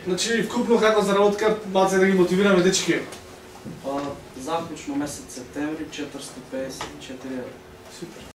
Значи вкупно како заработка, малце да ги мотивираме дечки. Заклучно месец септември 454 евро. Супер.